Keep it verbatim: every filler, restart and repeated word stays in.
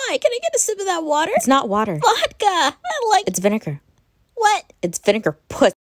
Why? Can I get a sip of that water? It's not water. Vodka. I like... It's vinegar. What? It's vinegar puss.